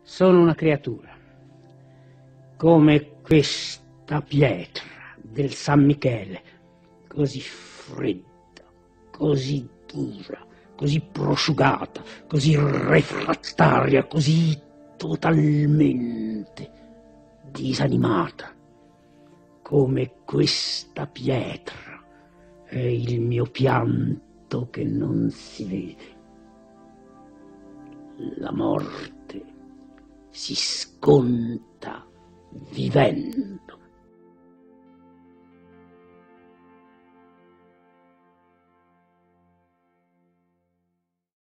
Sono una creatura, come questa pietra del San Michele, così fredda, così dura, così prosciugata, così refrattaria, così totalmente disanimata, come questa pietra è il mio pianto che non si vede. La morte si sconta vivendo.